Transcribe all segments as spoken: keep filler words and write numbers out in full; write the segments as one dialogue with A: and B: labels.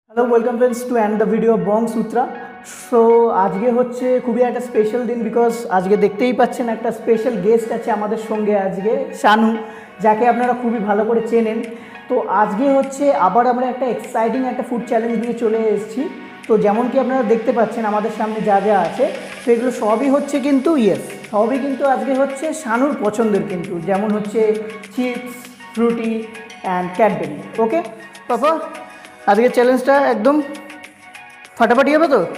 A: Hello welcome friends to and the video Bong Sutra. So আজকে হচ্ছে খুবই একটা স্পেশাল দিন, বিকজ আজকে দেখতেই পাচ্ছেন একটা স্পেশাল গেস্ট আছে আমাদের সঙ্গে আজকে, শানু, যাকে আপনারা খুবই ভালো করে চেনেন। তো আজকে হচ্ছে আবার আমরা একটা এক্সাইটিং একটা ফুড চ্যালেঞ্জ নিয়ে চলে এসেছি। তো যেমন কি আপনারা দেখতে পাচ্ছেন আমাদের সামনে যা যা আছে, তো এগুলো সবই হচ্ছে কিন্তু ইয়েস সবই কিন্তু আজকে হচ্ছে শানুর পছন্দের, কিন্তু যেমন হচ্ছে chips, Frooti and Cadbury. Okay পাপা, আজকের চ্যালেঞ্জটা একদম ফাটাফাটি হবে তো?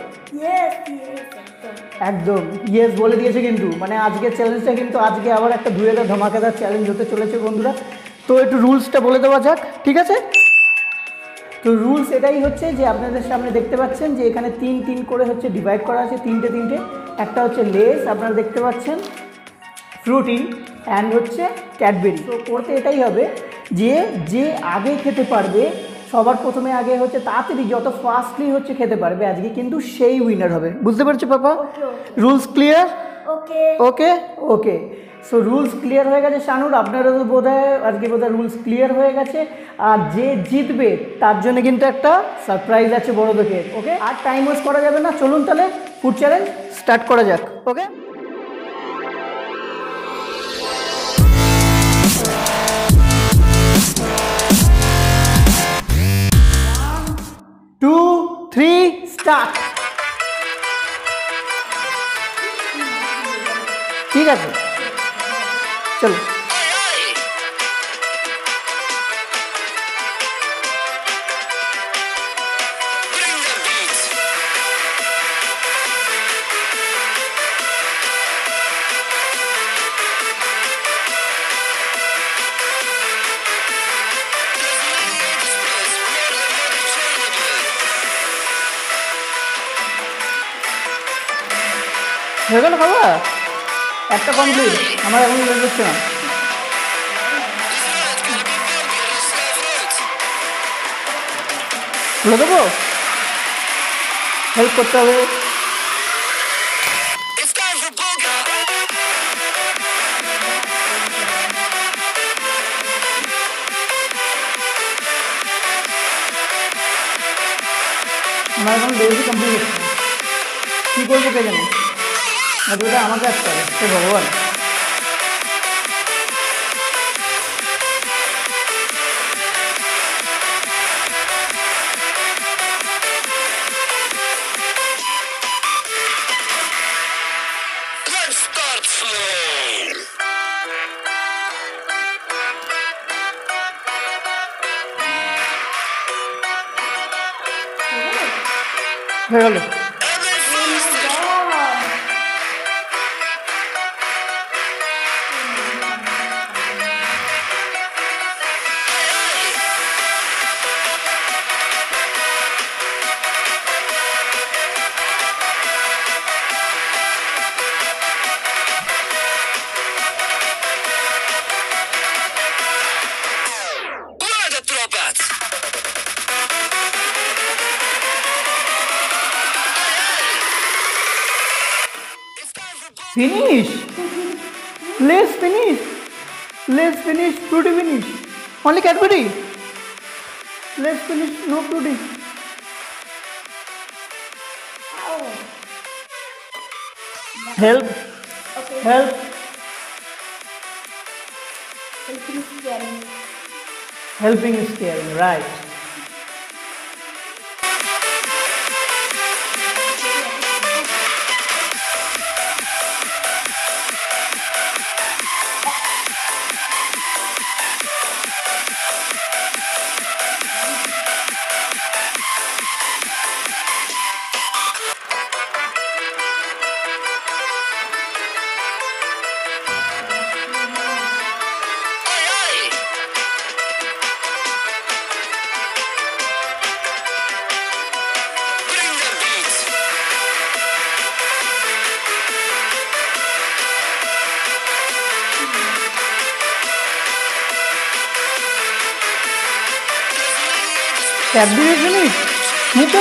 A: একদম ইয়েস বলে দিয়েছে কিন্তু, মানে আজকের চ্যালেঞ্জটা কিন্তু আজকে আবার একটা ধুয়েদার ধমাকাদার চ্যালেঞ্জ হতে চলেছে বন্ধুরা। তো একটু রুলসটা বলে দেওয়া যাক, ঠিক আছে? তো রুলস এটাই হচ্ছে যে আপনাদের সামনে দেখতে পাচ্ছেন যে এখানে তিন তিন করে হচ্ছে ডিভাইড করা আছে, তিনটে তিনটে। একটা হচ্ছে লেস, আপনারা দেখতে পাচ্ছেন, ফ্রুটি অ্যান্ড হচ্ছে ক্যাডবেরি। তো করতে এটাই হবে যে যে আগে খেতে পারবে, সবার প্রথমে আগে হচ্ছে তাড়াতাড়ি যত ফাস্টলি হচ্ছে খেতে পারবে আজকে, কিন্তু সেই উইনার হবে। বুঝতে পারছো পাপা? Rules clear? Okay okay okay so rules clear হয়ে গেছে শানুর, আপনারও তো বোধ হয় আজকে বোধ হয় রুলস ক্লিয়ার হয়ে গেছে। আর যে জিতবে তার জন্য কিন্তু একটা সারপ্রাইজ আছে বড় দেখে। ওকে, আর টাইম ওয়েস্ট করা যাবে না, চলুন তাহলে ফুড চ্যালেঞ্জ স্টার্ট করা যাক। Okay, two three start. ঠিক আছে, চলো। হয়ে গেল বাবা, একটা কমপ্লিট, আমার এখন লেট হচ্ছে না। খুলে দেবো, হেল্প করতে হবে। আমার এখন বেশি কমপ্লিট হচ্ছে, কী করবো কে জানে, ওটা আমাকে আসতে হবে। সে ভগবান, হয়ে গেল। Finish. Let's finish. Let's finish. Fruity finish. Only Cadbury. Let's finish. No fruity. Help. Okay. Help. Helping is caring. Helping is caring. Right. Cadbury finish. মুখে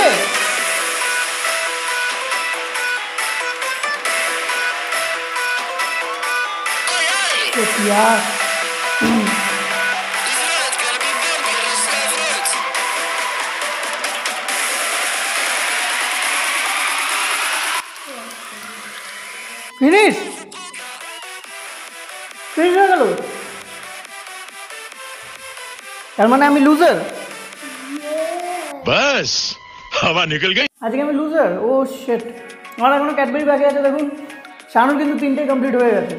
A: यार ফিনিশ ফিনিশ হয়ে গেল, তার মানে আমি লুজার।
B: बस हवा निकल गई।
A: আজকে আমি লুজার। ও শেট, আমার এখনো ক্যাডবেরি বাকি আছে। দেখুন শানুর কিন্তু তিনটে কমপ্লিট হয়ে গেছে।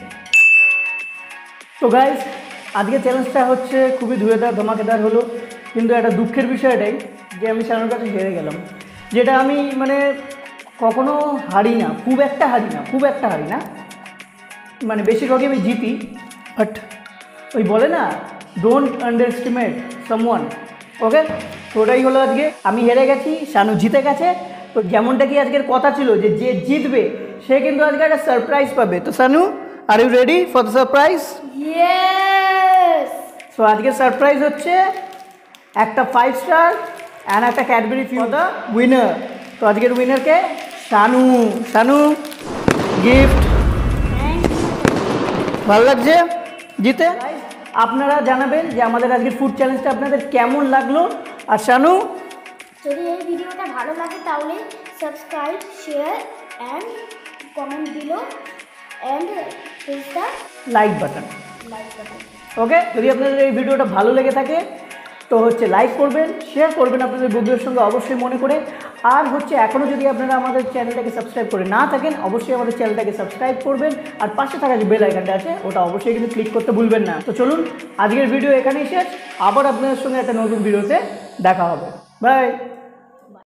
A: তো গাইস আজকে চ্যালেঞ্জটা হচ্ছে খুবই ধুয়েদার ধমাকেদার হলো, কিন্তু একটা দুঃখের বিষয় এটাই যে আমি শানুর কাছে হেরে গেলাম, যেটা আমি মানে কখনো হারি না, খুব একটা হারি না, খুব একটা হারি না, মানে বেশিরভাগই আমি জিতি। বাট ওই বলে না, don't underestimate someone. Okay, তো ওটাই হলো আজকে আমি হেরে গেছি, শানু জিতে গেছে। তো যেমনটা কি আজকের কথা ছিল যে যে জিতবে সে কিন্তু আজকে একটা সারপ্রাইজ পাবে। তো Shanu, are you ready for the surprise?
C: Yes.
A: So আজকের সারপ্রাইজ হচ্ছে একটা ফাইভ স্টার অ্যান্ড একটা ক্যাডবেরি ফর দ্য উইনার। তো আজকের উইনারকে শানু। শানু গিফট। ভালো লাগছে জিতে? আপনারা জানাবেন যে আমাদের আজকের ফুড চ্যালেঞ্জটা আপনাদের কেমন লাগলো। আর শানু,
C: যদি এই ভিডিওটা ভালো লাগে তাহলে subscribe, share and comment below and press the
A: like button.
C: Like button.
A: Okay, যদি আপনাদের এই ভিডিওটা ভালো লেগে থাকে তো হচ্ছে লাইক করবেন, শেয়ার করবেন আপনাদের বন্ধুদের সঙ্গে অবশ্যই মনে করে। আর হচ্ছে এখনও যদি আপনারা আমাদের চ্যানেলটাকে সাবস্ক্রাইব করে না থাকেন অবশ্যই আমাদের চ্যানেলটাকে সাবস্ক্রাইব করবেন। আর পাশে থাকা যে বেল আইকনটা আছে ওটা অবশ্যই কিন্তু ক্লিক করতে ভুলবেন না। তো চলুন আজকের ভিডিও এখানেই শেষ, আবার আপনাদের সঙ্গে একটা নতুন ভিডিওতে দেখা হবে। বাই।